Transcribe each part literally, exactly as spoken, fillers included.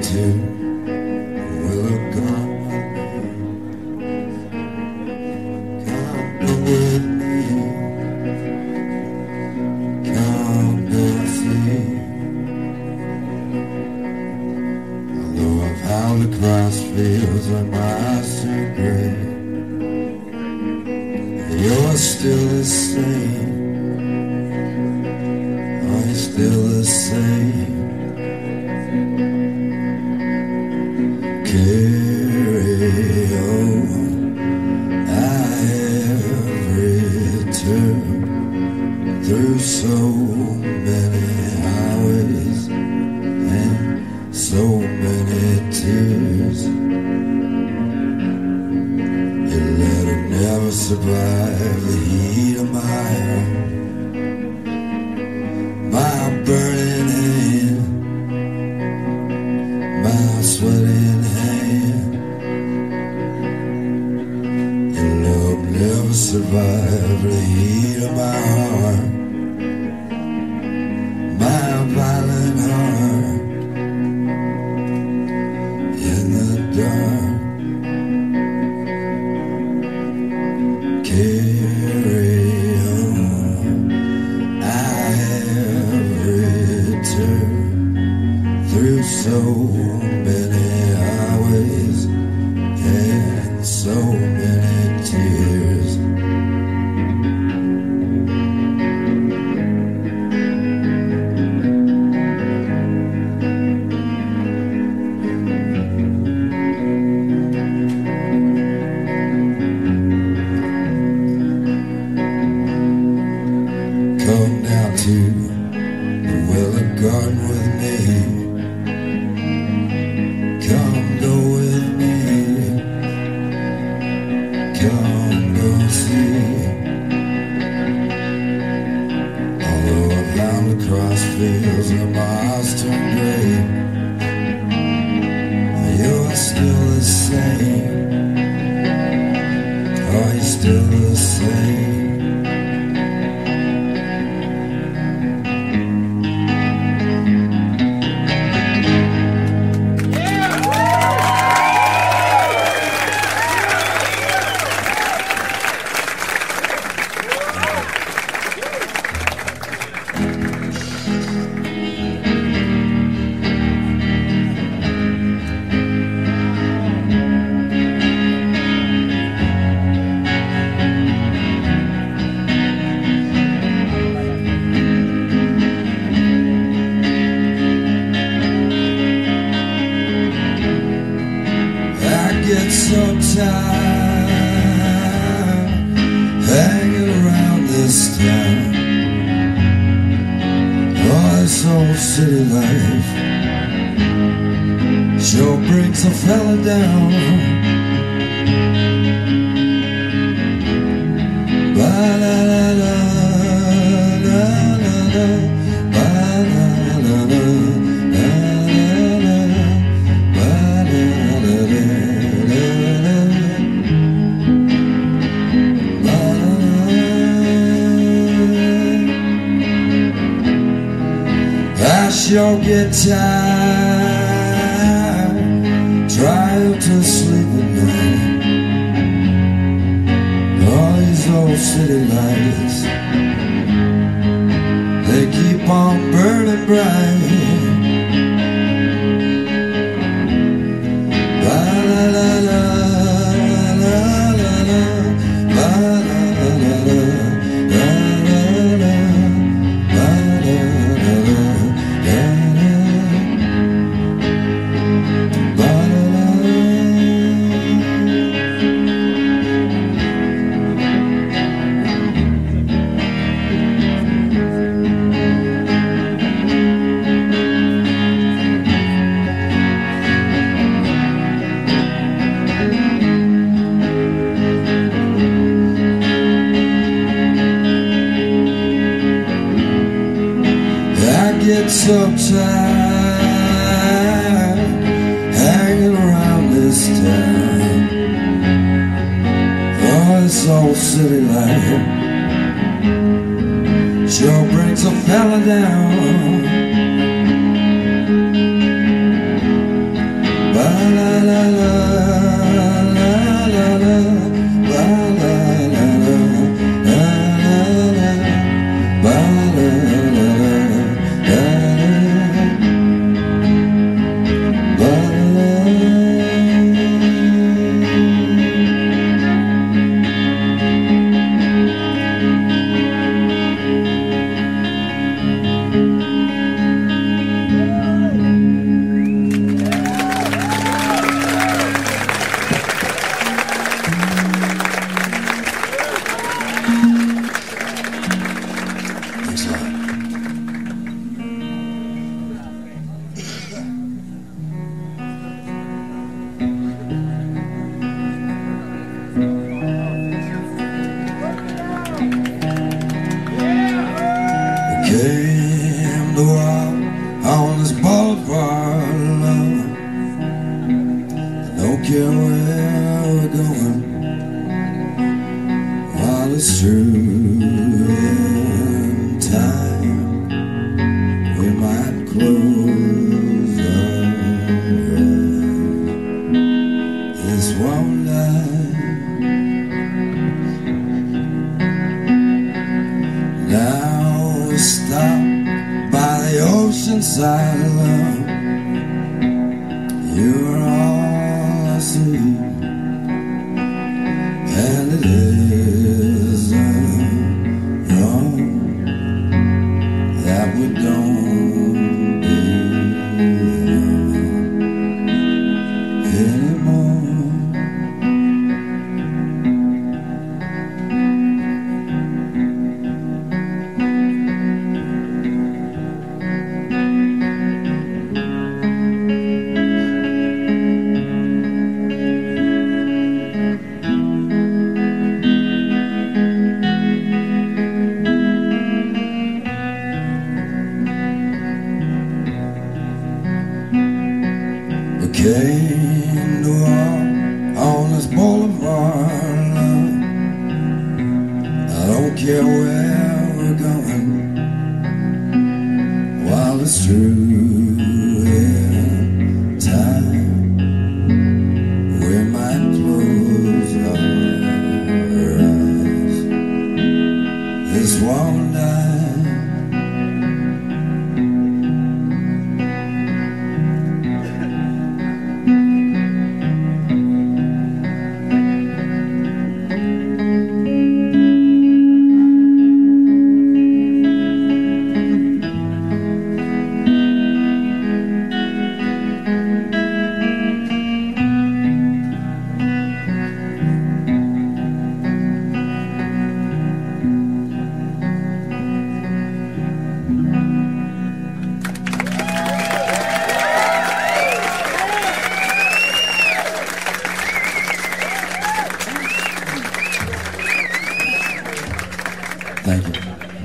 to Willow Garden. Come go with me, come go see. Although I've howled across fields where my eyes turn gray, you're still the same. Oh, you're still the same. Carry on. I have returned through so many highways and so many tears. Your letter never survived the heat of my heart, my burning hand, my sweating hand. Your love never survived the heat of my heart, my violent heart. In the dark, carry on. I have returned through so many highways and so many tears. Come down to the Willow Garden with me. Come go with me. Come go see. Although I've found across fields where my eyes turn gray, you're still the same. Oh, you're still the same. Get so tired hanging around this town. Oh, this old city life sure brings a fella down. Ba-la-la-la, la-la-la, ba-la-la-la. I sure get tired trying to sleep at night. All these old city lights, they keep on burning bright. Ba-la-la-la, la-la-la, ba-la-la-la. Get so tired hanging around this town. Oh, this old city life sure brings a fella down. Came to walk on this boulevard, love. I don't care where we're going, while it's true in time we might close our eyes. This one night now we stop by the ocean side, love. You're all I see, and it isn't wrong that we don't belong anymore. Came to walk on this boulevard, love. I don't care where we're going, while it's true in time we might close our eyes. This one night Thank you.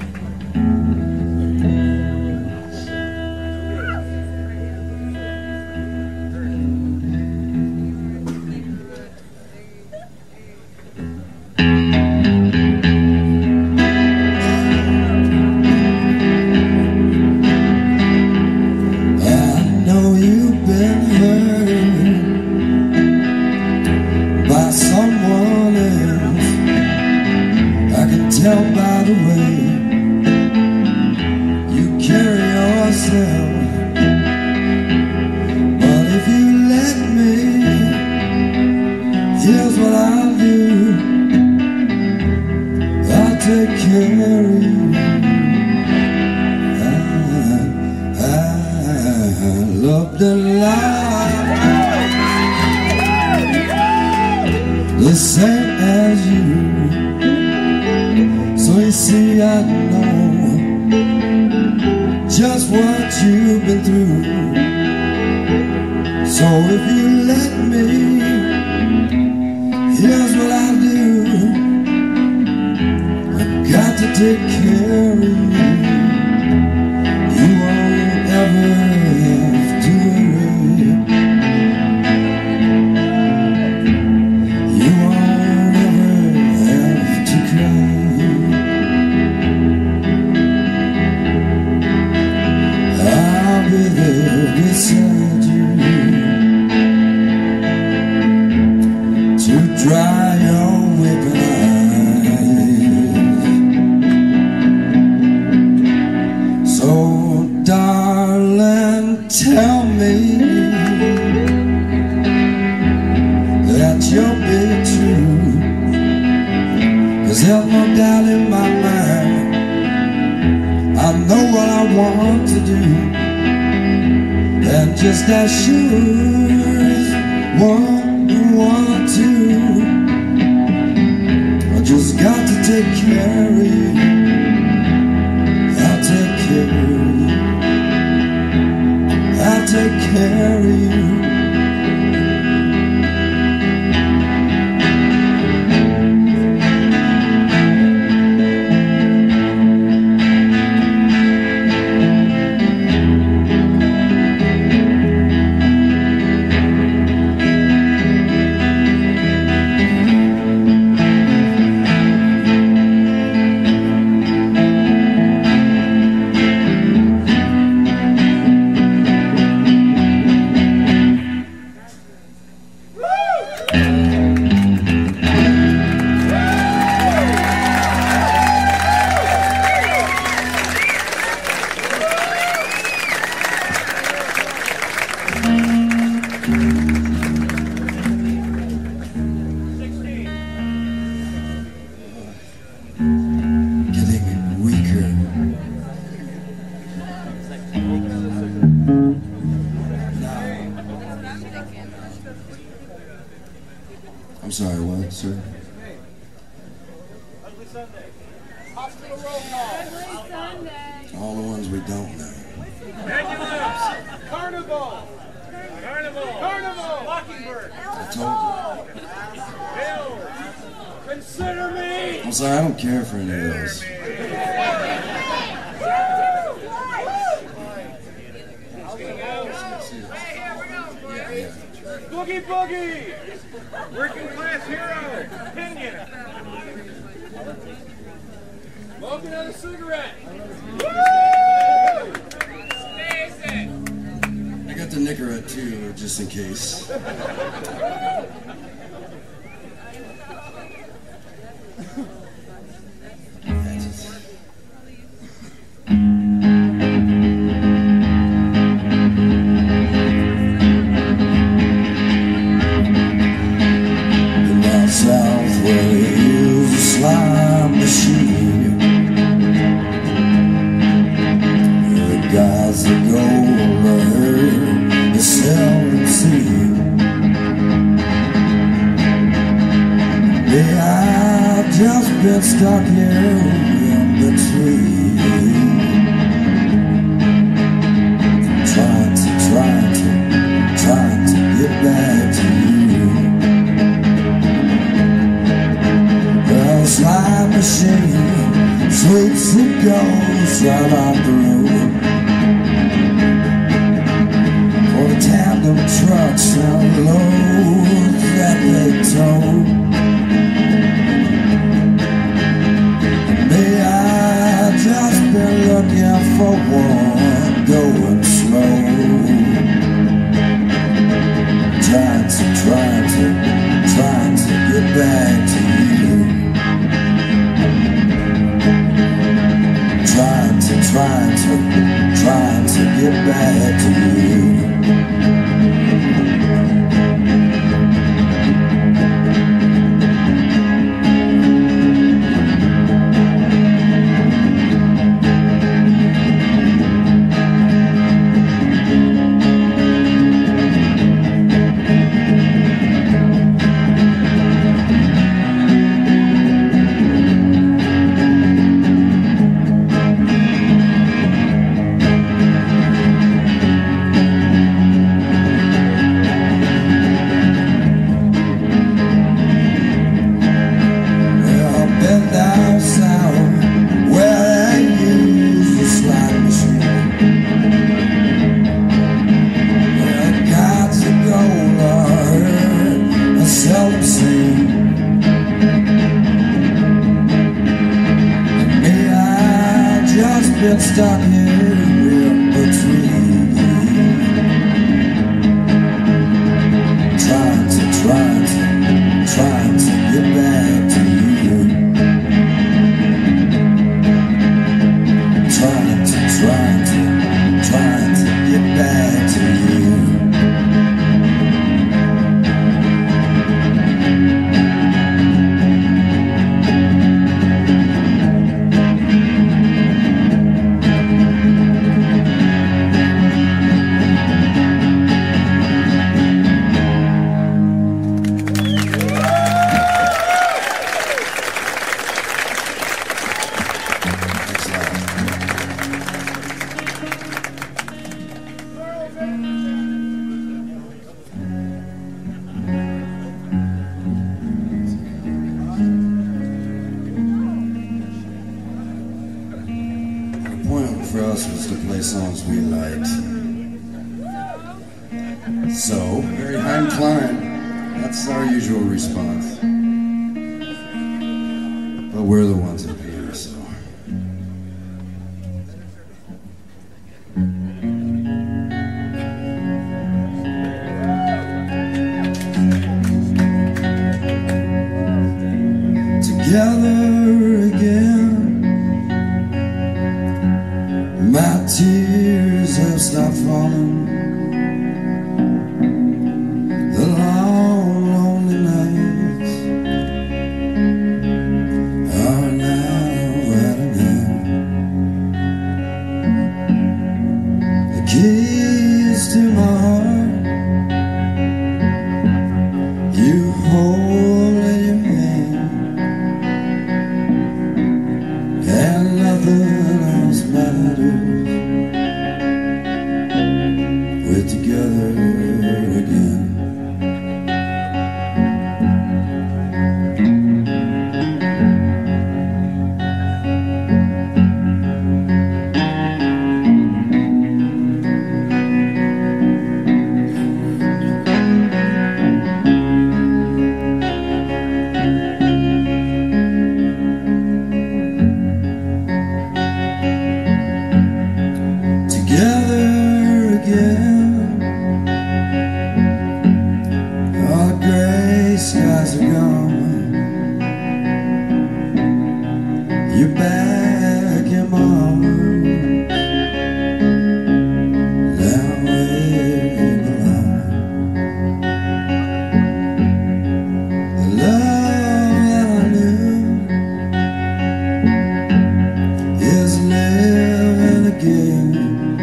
I know you've been hurt by someone else. I can tell by the way you carry yourself. But if you let me, here's what I'll do. I'll take care of you. I, I loved a life the same as you. So you see, I know just what you've been through. So if you let me, here's what I'll do. I've got to take care of you. You won't ever have to worry. You won't ever have to cry. I'll be there beside you. tell me that you'll be true, 'cause there's no doubt in my mind, I know what I want to do, and just as sure as one want to, I just got to take care of you. I'll take care of you. I'll take care of you. I'm sorry, what, sir? Ugly Sunday. Hospital roll call. Ugly Sunday. All the ones we don't know. Ambulance. Carnival. Carnival. Carnival. Mockingbird. I told Bill. Consider me. you. I'm sorry, I don't care for any of those. Boogie Boogie. Working class hero. Pinion. Smoking on a cigarette. Woo! Amazing. I got the Nicorette too, just in case. South where they use a slime machine, the guys that go to herd, they sell and see. Yeah, I've just been stuck here in between, trying to, trying to, trying to get back to you. Slime machine sweeps and goes right off the road for the tandem trucks and loads that they tow. Me, I've just been looking for one going slow, trying to, trying to, trying to get back to you. Trying to, trying to, trying to get back to you. us to play songs we liked. So, very high and climb. That's our usual response. But we're the ones up here, so. Together again, my tears have stopped falling. The long, lonely nights are now at an end. The keys to my heart you hold in your hand, and nothing else matters. We're together again. Together again, our gray skies are gone. You're back in my arms, now where you belong. The love that I knew is living again.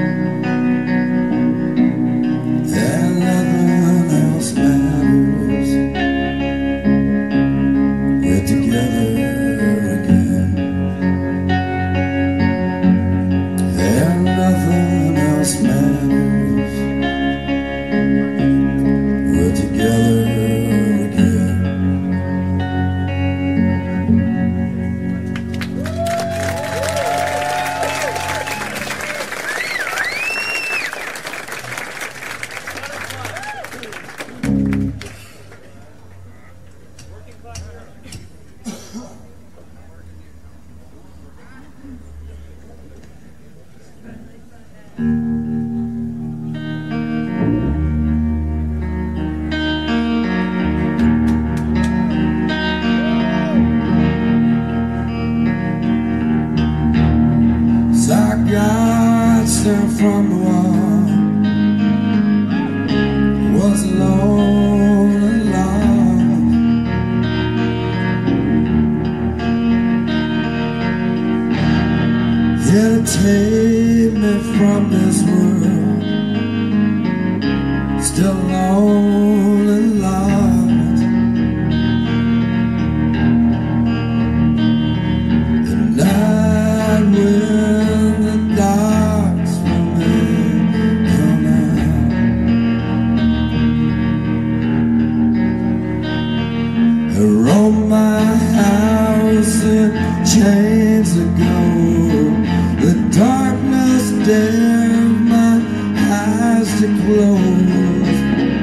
I got staring from the wall, was alone and lost. It'll take me from this world, still alone and lost. The night wind, the dark's for me coming. I rolled my house in chains of gold. The darkness dared my eyes to close.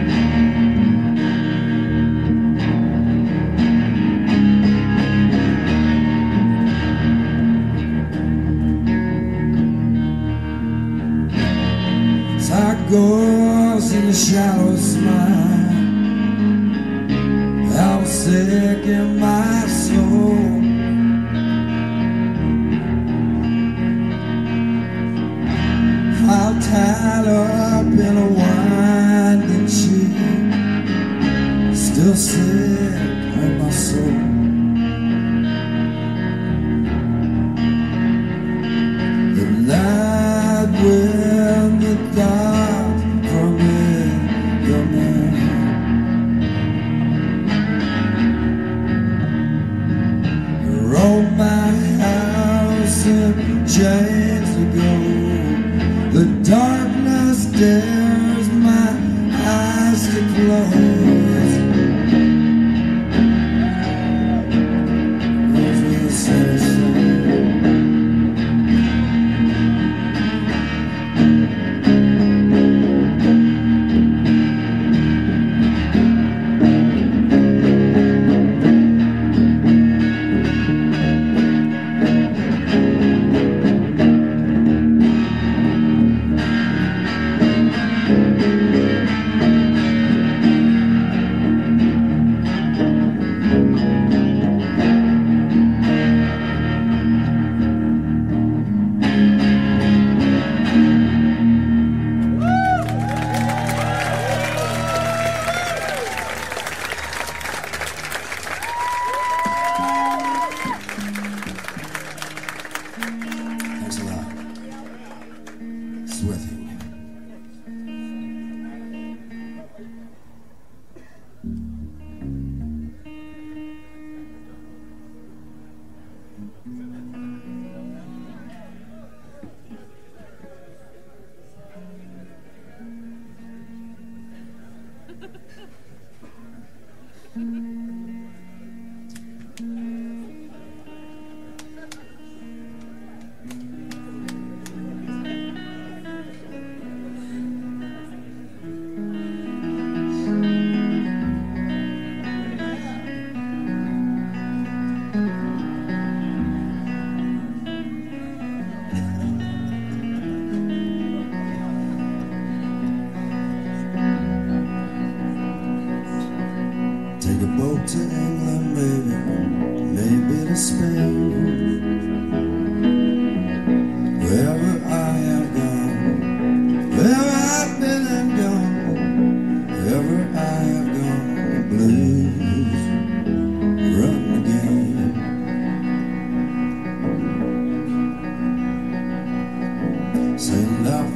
Goes in the shadows smile. I was sick in my soul. I'm tied up in a winding sheet, still sick in my soul. The night wind, the dark from it, your man. You rolled my house in chains of gold. The darkness dares my eyes to close. Those were the saddest songs.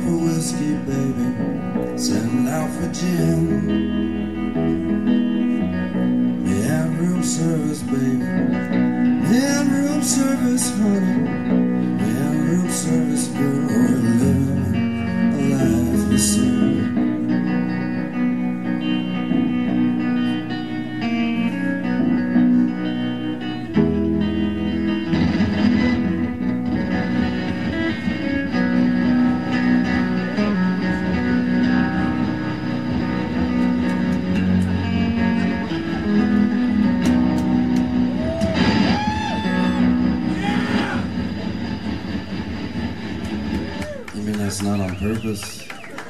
for whiskey, baby, send out for gin. Me and room service, baby, me and room service, honey, me and room service, girl, we're living a life of sin. It's not on purpose.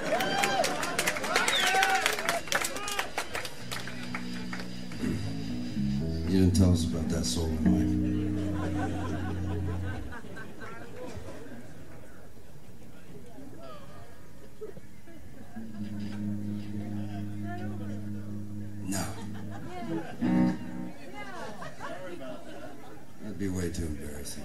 You didn't tell us about that soul in life. No. That'd be way too embarrassing.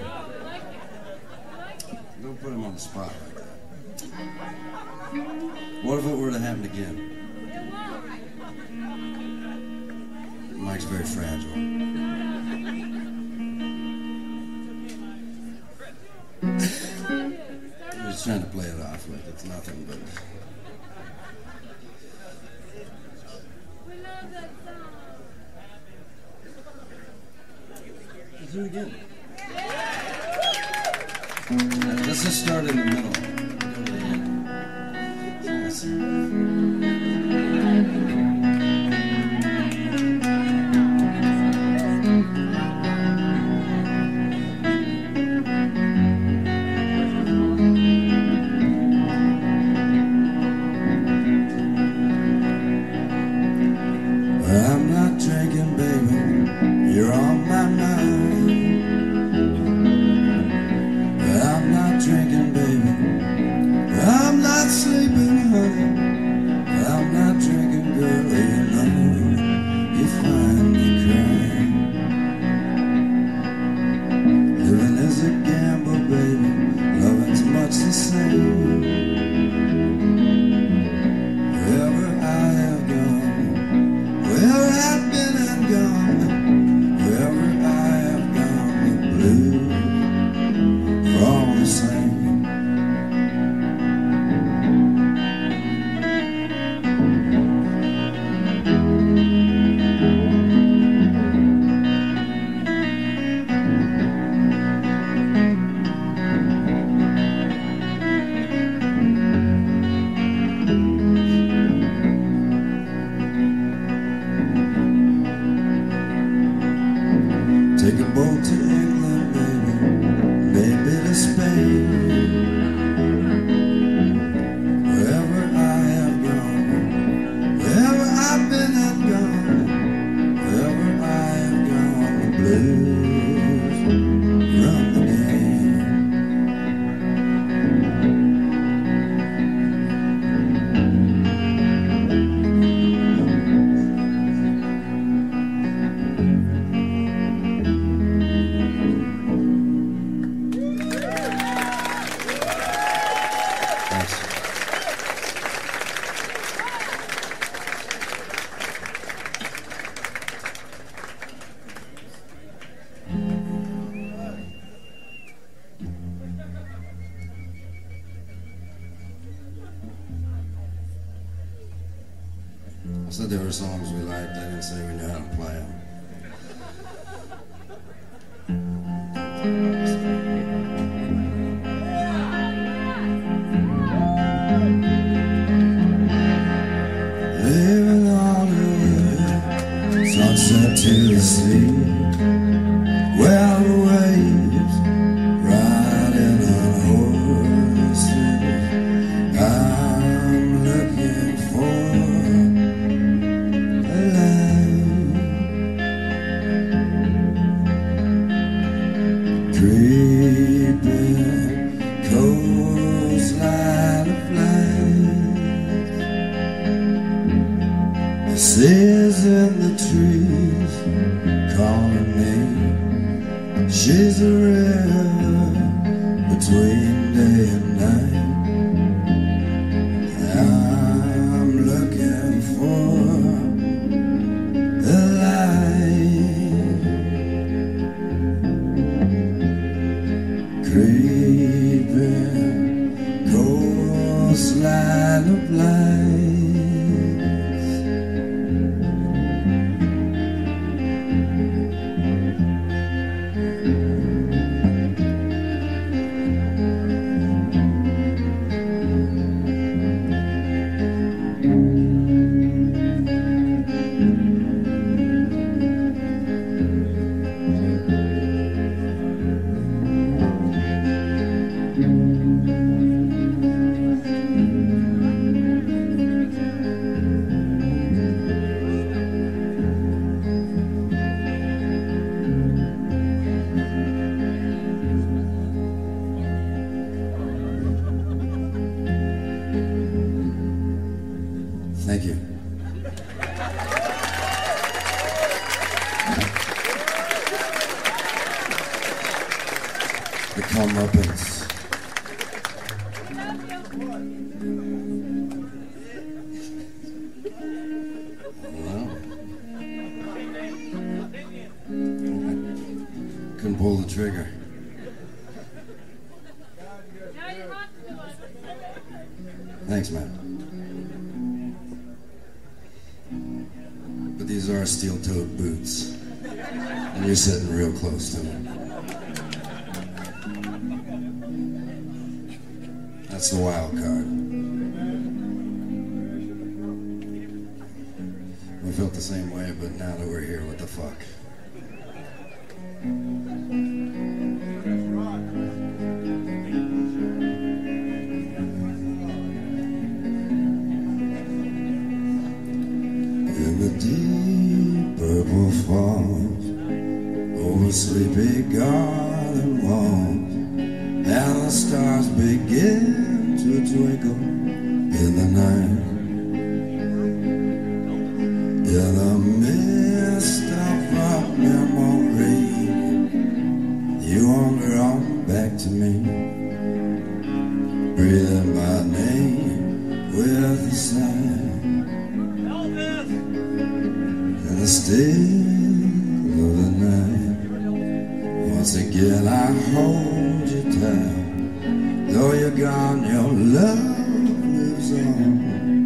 Don't put him on the spot like that. What if it were to happen again? Mike's very fragile. He's just trying to play it off like it's nothing but... Let's do it again. Let's just start in the middle. Go to the end. Yes. I'm not drinking, baby. You're on my mind. I'm not drinking, baby. I'm not sleeping, honey. I'm not drinking, girl. You know, you find me crying. Living is a gamble, baby. Loving's much the same. Wherever I have gone, where I've been and gone, wherever I have gone, the blues are all the same. Take a boat to England, baby, maybe to Spain. Wherever I have gone, wherever I've been and gone, wherever I have gone, the blues run the game. I said there were songs we liked, I didn't say we knew how to play them. Living on the way, sunset to the sea, well the waves riding on horses. I'm looking for creeping coastline of light. This is in the trees calling me. She's a river between day and night. endless line of lights. Thank you. The comeuppance. Well, couldn't pull the trigger. Thanks, man. But these are steel-toed boots, and you're sitting real close to them. That's the wild card. We felt the same way, but now that we're here, what the fuck? In the deep purple falls, over sleepy garden walls, and the stars begin to twinkle in the night. In the midst of a memory, you wander on back to me, breathing my name with a sigh. In the still of the night, once again I hold you tight. Though you're gone, your love lives on.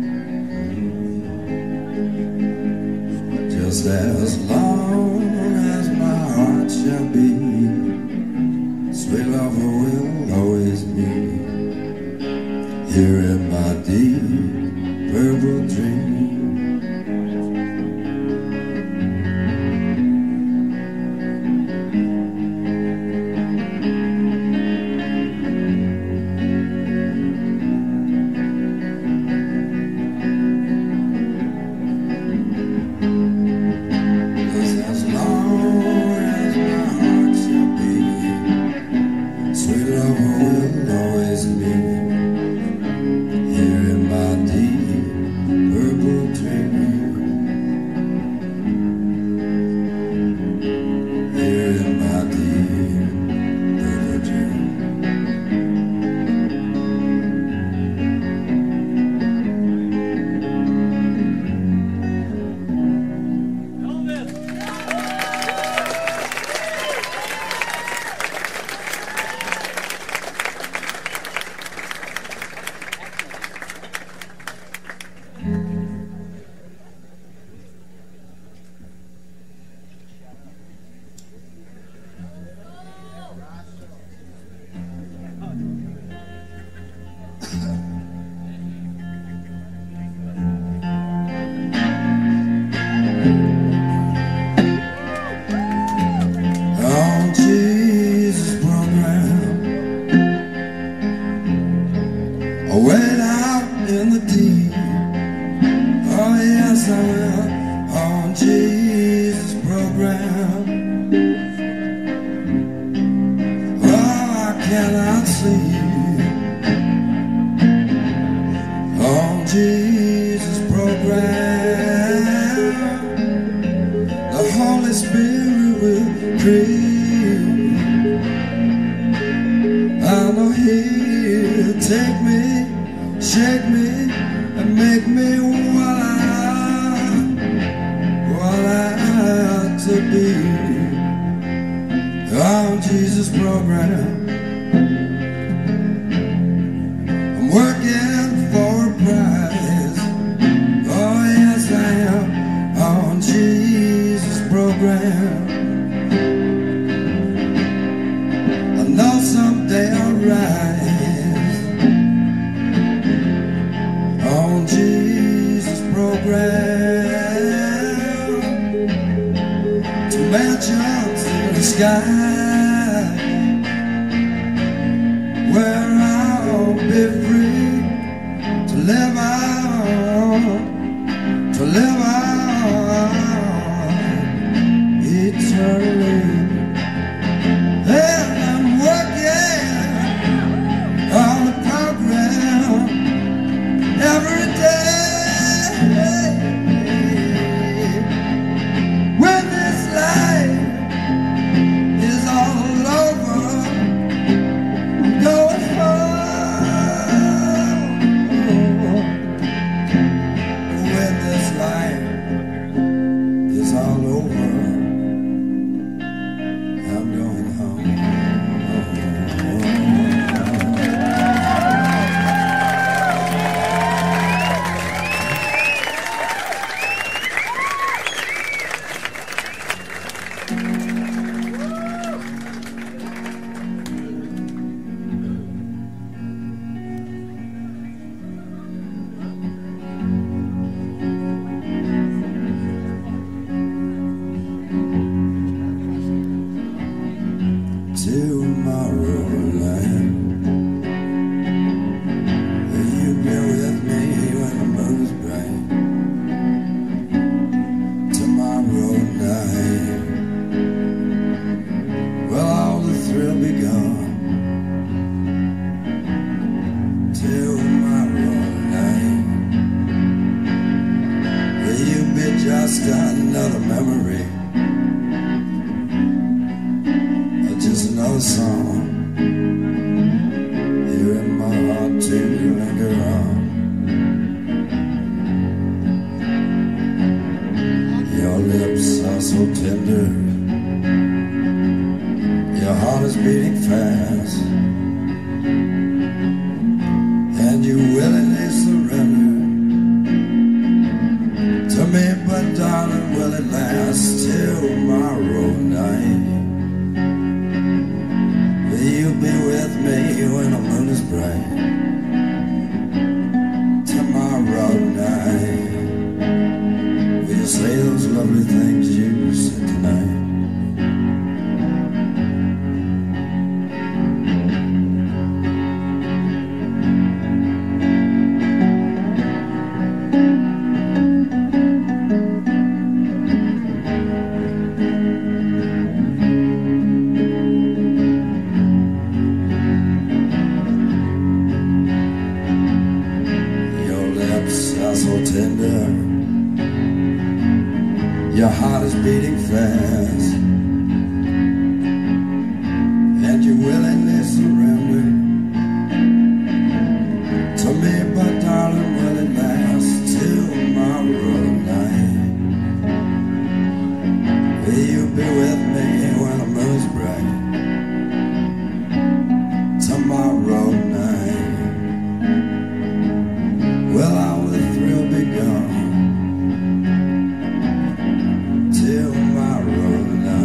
Just as long as my heart shall beat, sweet lover will always be here in my deep purple dream. Program. I'm working chance in the sky where I'll be free to live out, to live out eternally. And I'm working on the program every day. When this life is all over, I'm going home. When this life is all over, I'm going home. Tomorrowland, will you be with me when the moon is bright? Tomorrow night, will all the thrill be gone? Tomorrow night, will you be just another memory? Just another song here in my heart to linger on. Your lips are so tender, your heart is beating fast, and you willingly surrender to me, but darling, will it last tomorrow night? You'll be with me when the moon is bright. Tomorrow night, will you say those lovely things you said tonight? So tender, your heart is beating fast, and you willingly surrender to me, but darling, will it last tomorrow night? Will you be with me when the moon's bright? Tomorrow night, will all the thrill be gone? Tomorrow night.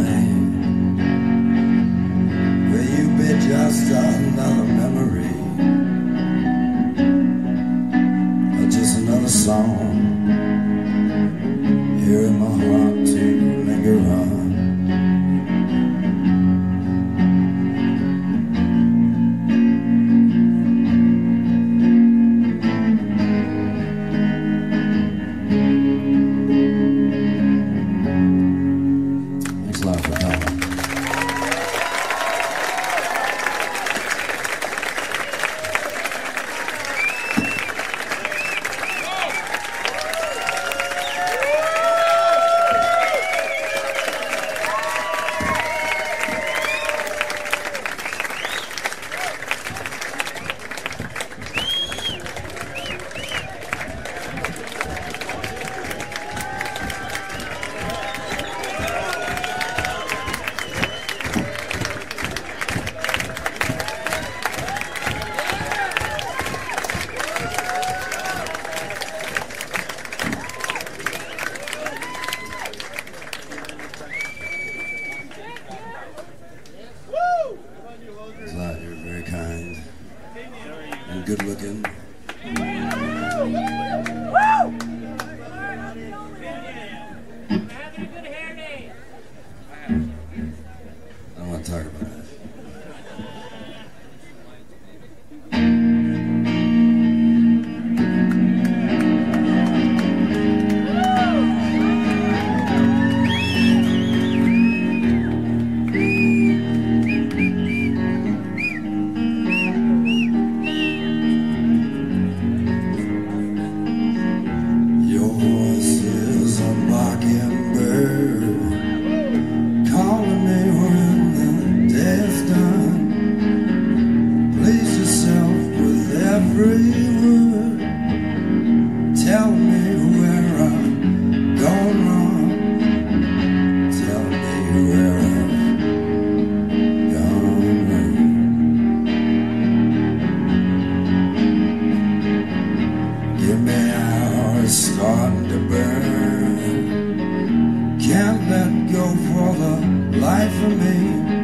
is starting to burn. Can't let go for the life of me.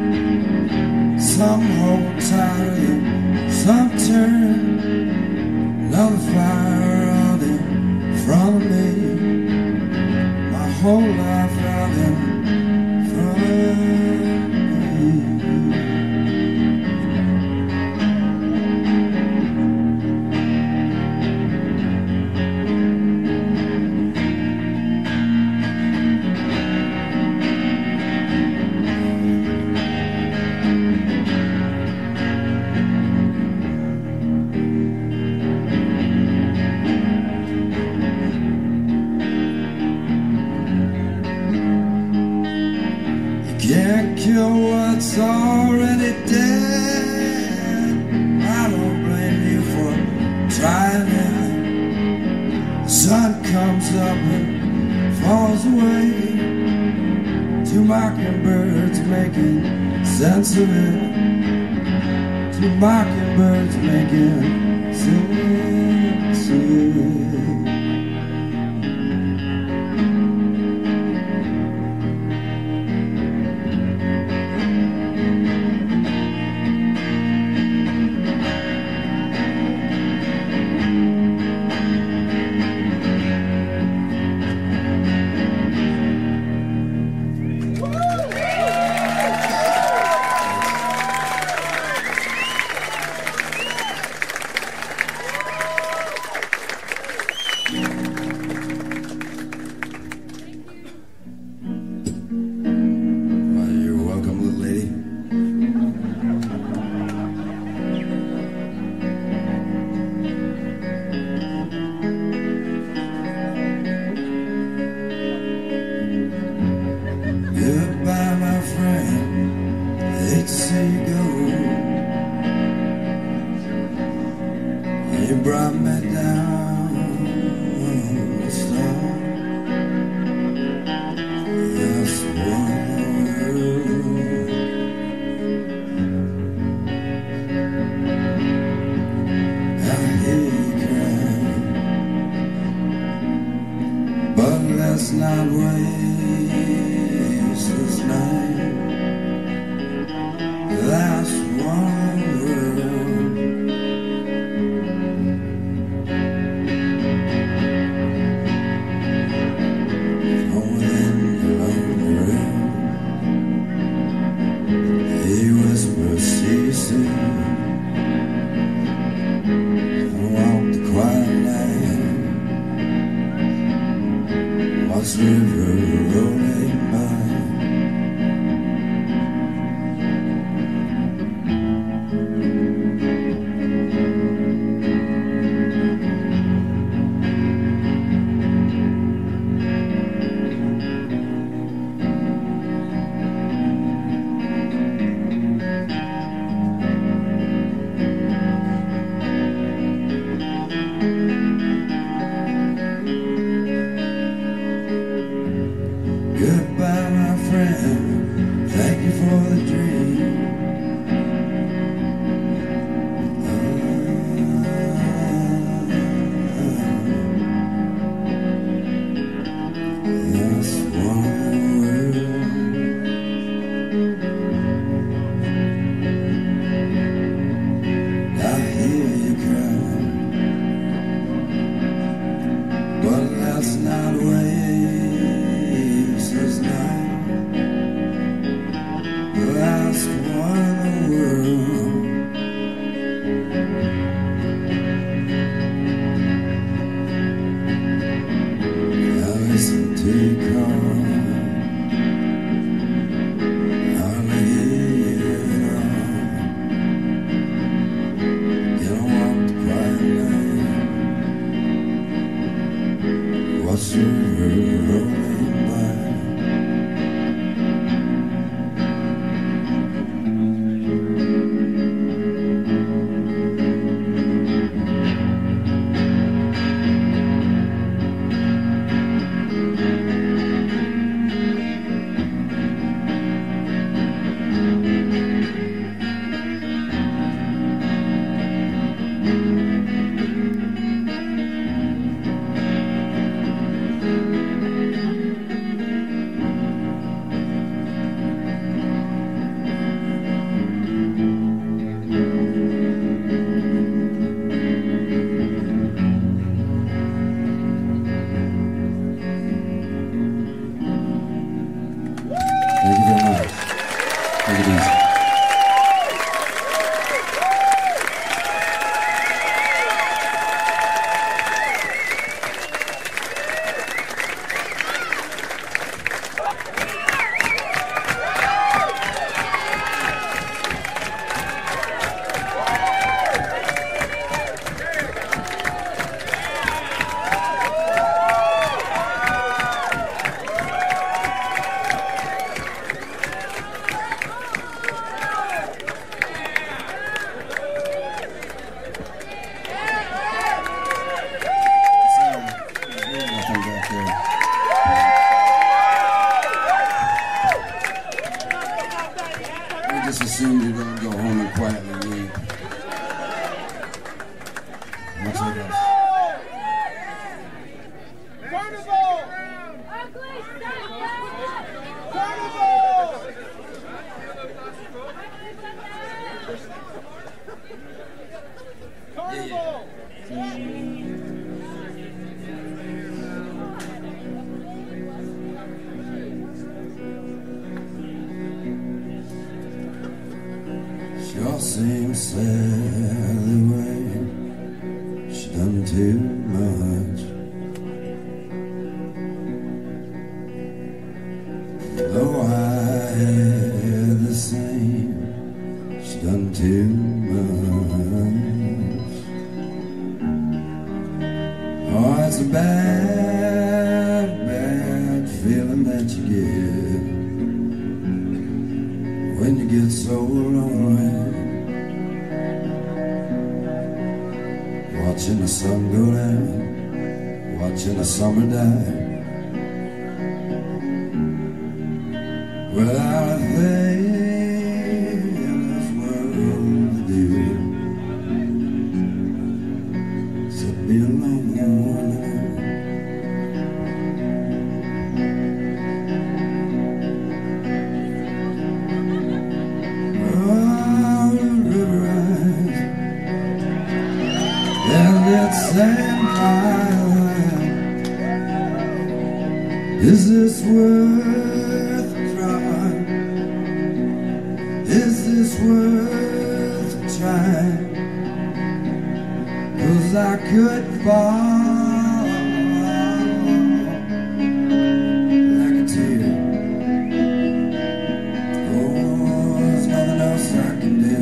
Some hold tight, some turn. Another fire out in front of me. My whole life out in front of me. Can't kill what's already dead. I don't blame you for trying it. The sun comes up and falls away. Two mockingbirds making sense of it. Two mockingbirds making sense of it. Goodbye, my friend, hate to see you go. You brought me down the storm. Yes, one word. I hear you cry, but let's not waste this night. Last one word. Only in your lonely room, he whispers ceasing. I walk the quiet night. Watch the river rolling by. Goodbye, my friend, thank you for the dream. That's one word. I hear you cry, but let's not waste this night. The last one in the world. I listen to you call, I only hear you at all. You don't walk the quiet night. Watch the river rolling by. seems sad the way she done too much. Though I had the same, she done too much. Oh, it's a bad, bad feeling that you get when you get so lonely, watching the sun go down, watching the summer die, without a thing in this world to do except be alone. Sand mine, is this worth trying? Is this worth trying? 'Cause I could fall like a tear. Oh, there's nothing else I can do.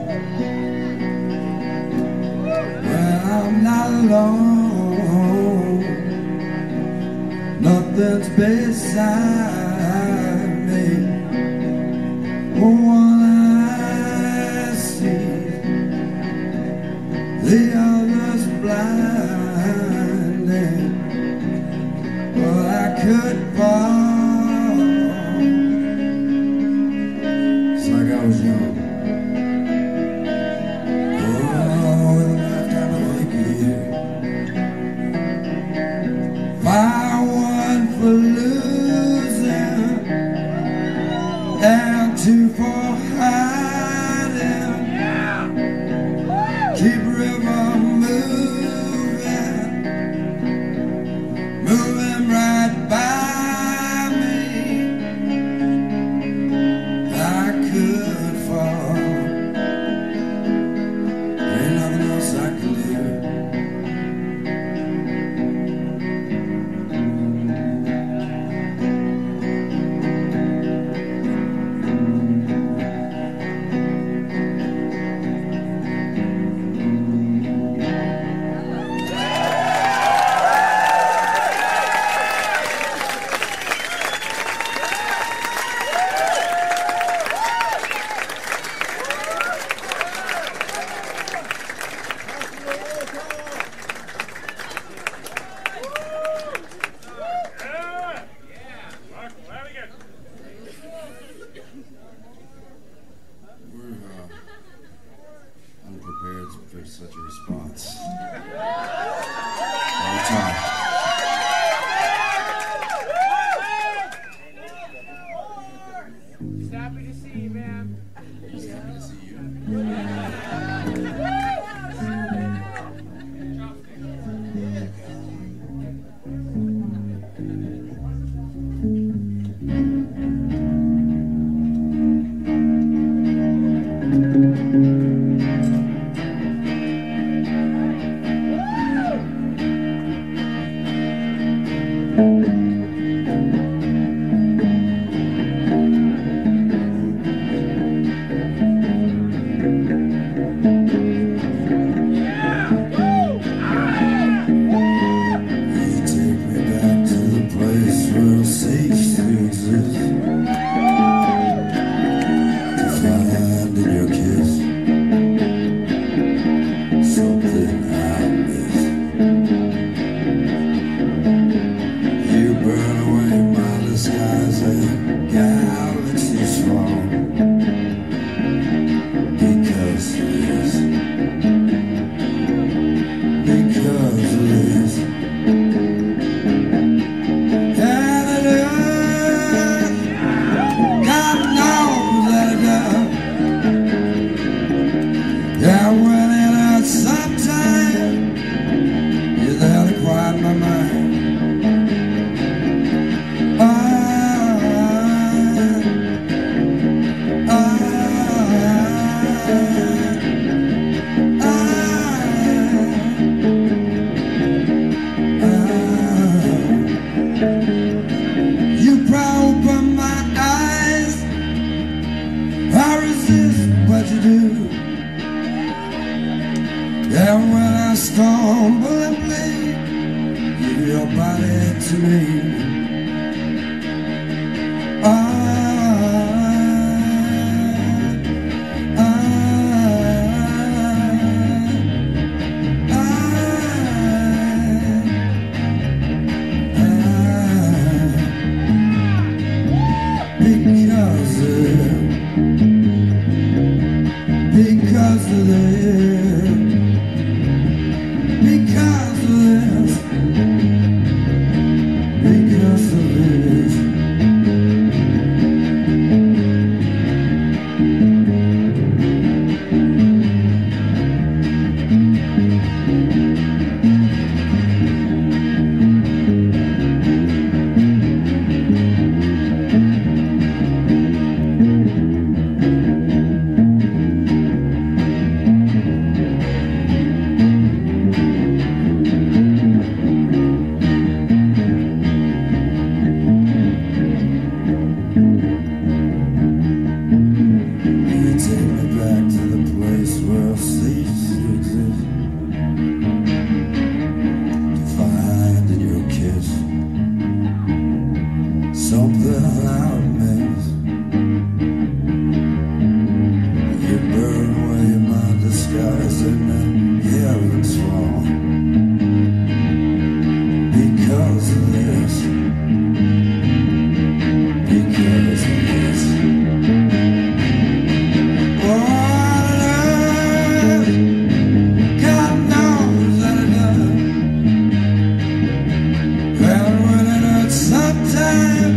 I'm not alone, nothing's beside me. Oh, all I see, the others blinded. Well, I could fall. It's like I was young. And two for hiding, keep river moving, moving right by me. I could fall, ain't nothing else I can do. For such a response. All the time. Just happy to see you, man. Just happy to see you. You to me. I, I, I, I, because of, because of this, because of this, because of this. Something I miss. You burn away my disguise and then heaven's fall. Because of this, because of this. Oh, love, God knows that it does. Well, when it hurts sometimes,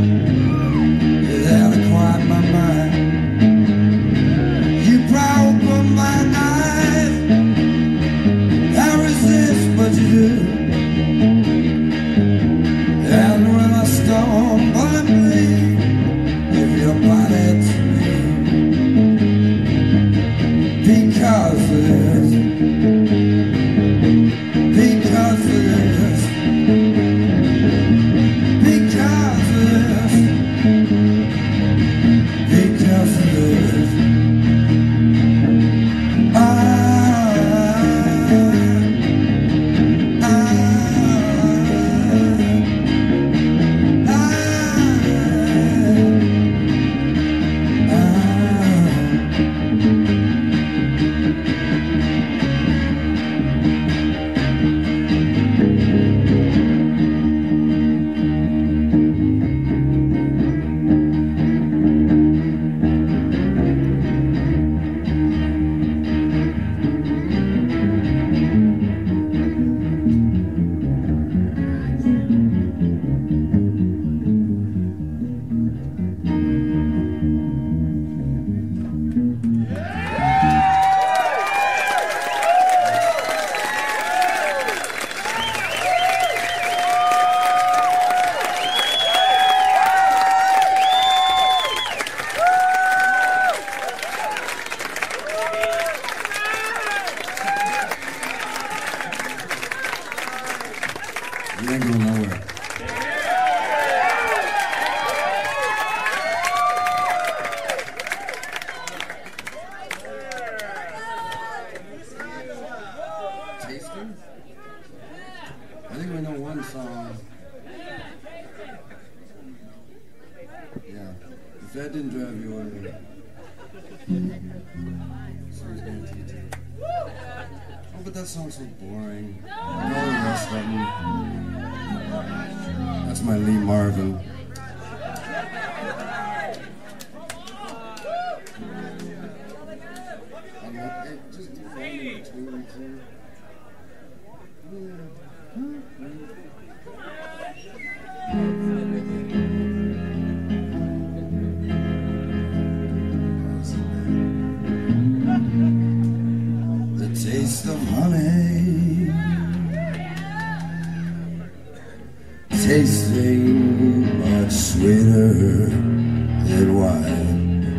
because of this, because of this, because of this, because of this. I, I, I, I, You ain't going nowhere. Tasting? I think we know one song. Yeah. If that didn't drive you away. Sounds good to you too. Oh, but that song's so boring. All the rest of them. That's my Lee Marvin. And what, hey, just do one or two or two. The taste of honey, tasting much sweeter than wine.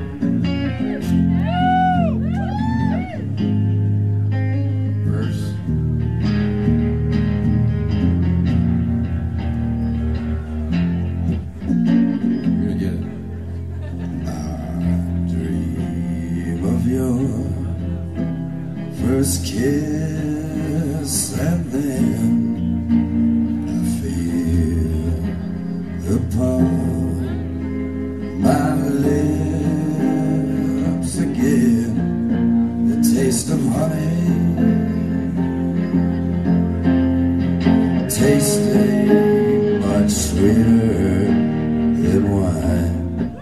Verse. You're gonna get it. I dream of your first kiss, and then I feel tasting much sweeter than wine.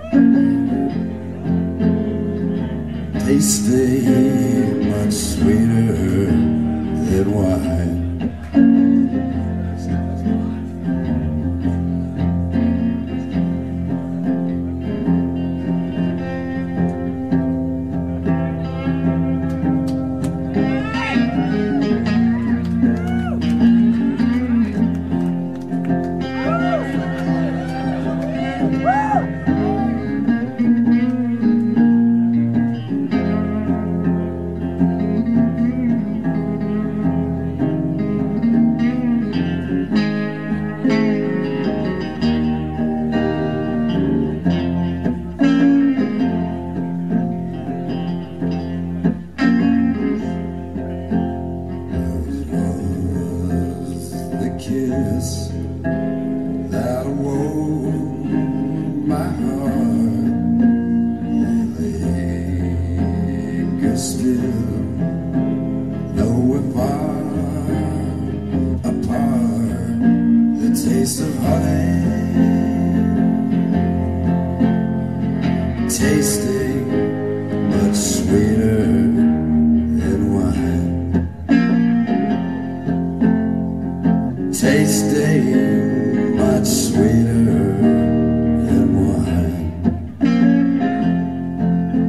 Tasting much sweeter than wine. Kiss that awoke my heart, linger still, though we're far apart. The taste of honey, tasting much sweeter than wine. Tasting much sweeter than wine.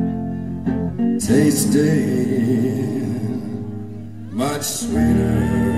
Tasting much sweeter